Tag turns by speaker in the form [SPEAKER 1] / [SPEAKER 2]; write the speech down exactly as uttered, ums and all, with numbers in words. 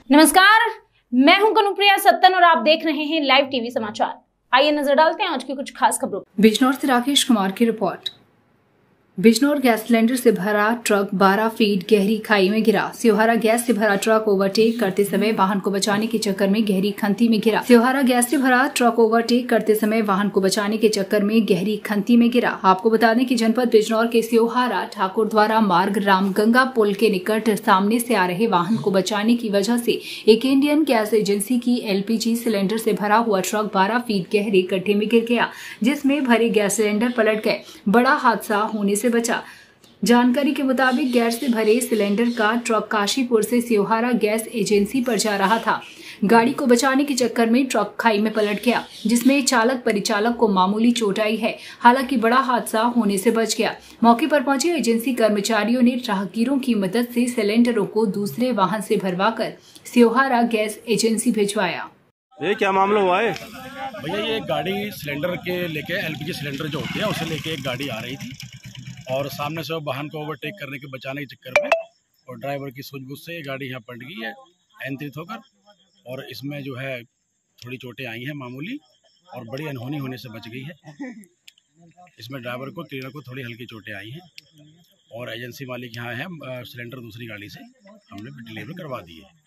[SPEAKER 1] नमस्कार, मैं हूं कनुप्रिया सत्तन और आप देख रहे हैं लाइव टीवी समाचार। आइए नजर डालते हैं आज की कुछ खास खबरों।
[SPEAKER 2] बिजनौर से राकेश कुमार की रिपोर्ट। बिजनौर गैस सिलेंडर से भरा ट्रक बारह फीट गहरी खाई में गिरा। सियोहारा गैस से भरा ट्रक ओवरटेक करते समय वाहन को बचाने के चक्कर में गहरी खंती में गिरा। सियोहारा गैस से भरा ट्रक ओवरटेक करते समय वाहन को बचाने के चक्कर में गहरी खंती में गिरा। आपको बता दें कि जनपद बिजनौर के सियोहारा ठाकुर द्वारा मार्ग रामगंगा पुल के निकट सामने से आ रहे वाहन को बचाने की वजह से एक इंडियन गैस एजेंसी की एलपीजी सिलेंडर से भरा हुआ ट्रक बारह फीट गहरे गड्ढे में गिर गया, जिसमें भरे गैस सिलेंडर पलट गए। बड़ा हादसा होने से बचा। जानकारी के मुताबिक गैस से भरे सिलेंडर का ट्रक काशीपुर से सियोहारा गैस एजेंसी पर जा रहा था। गाड़ी को बचाने के चक्कर में ट्रक खाई में पलट गया, जिसमें चालक परिचालक को मामूली चोट आई है। हालांकि बड़ा हादसा होने से बच गया। मौके पर पहुंचे एजेंसी कर्मचारियों ने राहगीरों की मदद से सिलेंडरों को दूसरे वाहन से भरवाकर सियोहारा गैस एजेंसी भिजवाया।
[SPEAKER 3] ये क्या मामला हुआ है
[SPEAKER 4] भैया? ये गाड़ी सिलेंडर के लेके एलपीजी सिलेंडर जो होती है उसे लेके एक गाड़ी आ रही थी और सामने से वो वाहन को ओवरटेक करने के बचाने के चक्कर में और ड्राइवर की सूझबूझ से ये गाड़ी यहाँ पलट गई है अनियंत्रित होकर, और इसमें जो है थोड़ी चोटें आई हैं मामूली और बड़ी अनहोनी होने से बच गई है। इसमें ड्राइवर को क्लीनर को थोड़ी हल्की चोटें आई हैं और एजेंसी मालिक यहाँ है, सिलेंडर दूसरी गाड़ी से हमने डिलीवर करवा दी है।